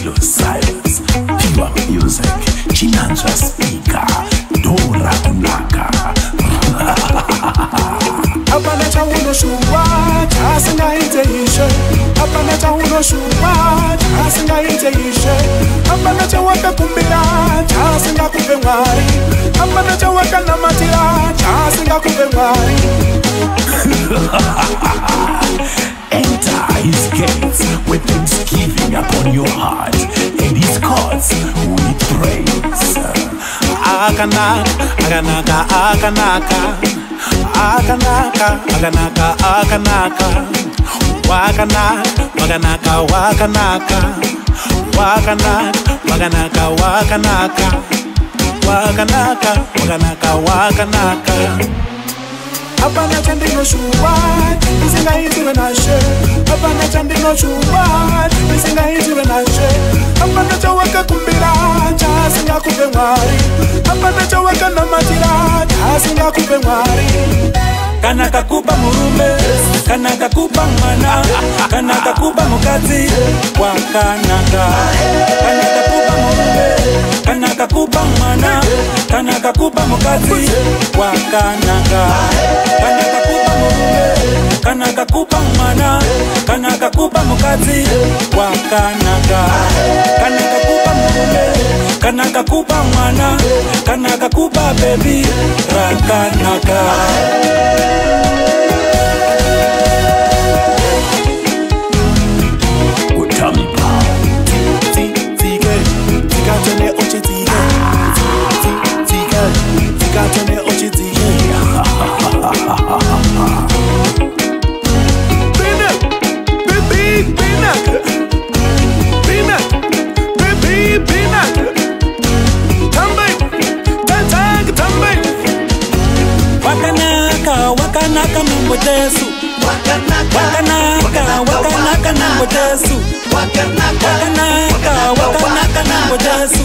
Radio Silence, Pure Music, Chinanza Speaker, Dora Kunaka. Apana cha uno shuwa, chasinga iteishe. Apana cha uno shuwa, chasinga iteishe. Apana cha waka kumbira, chasinga kupengwari. Apana cha waka namatira, chasinga kupengwari. Enter his gates with thanksgiving upon your heart, and his courts with praise. Akanaka, akanaka, akanaka. Akanaka, akanaka, akanaka. Wakanaka, wakanaka, wakanaka. Wakanaka, wakanaka, wakanaka. Wakanaka, wakanaka, wakanaka. Apana chandino shuwa, isinga itiwe nashe. Apana chandino shuwa, isinga itiwe nashe. Apana chawaka kumbira, chasinga kupengwari. Apana chawaka namatira, chasinga kupengwari. Kana kakupa murume, kana kakupa mwana, kana kakupa mukazi, wakanaka. Kana kakupa murume, kana kakupa mwana, kana kakupa mukazi, wakanaka. Kana kakupa murume, kana kakupa mwana, kana kakupa mukazi, wakanaka. Kana kakupa murume, kana kakupa mwana, kana kakupa baby, rakanaka. Wakanaka mambo Jesu. Wakanaka, wakanaka mambo Jesu. Wakanaka, wakanaka mambo Jesu.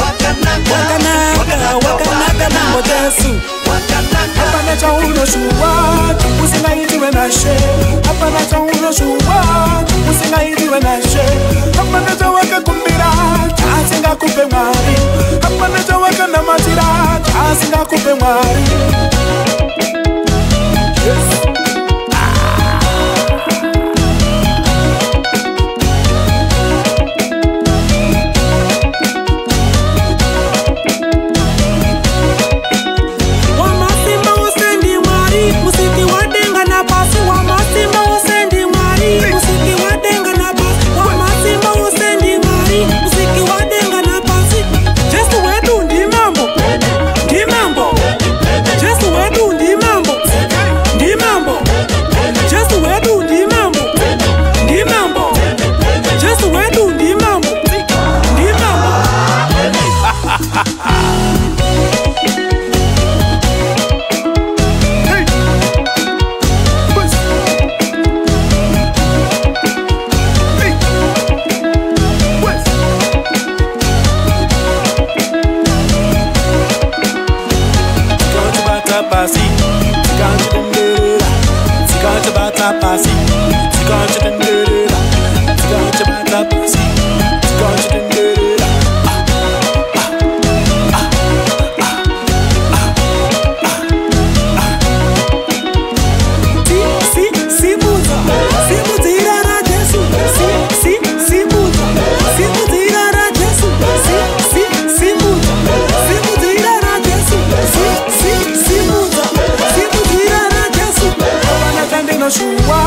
Wakanaka, wakanaka mambo Jesu. Apana cha uno shuwa, usinga itiwe nashe. Apana cha uno shuwa, usinga itiwe nashe. Apana cha waka kumbira, chasinga kupengwari. Apana cha waka namatira, chasinga kupengwari. Shua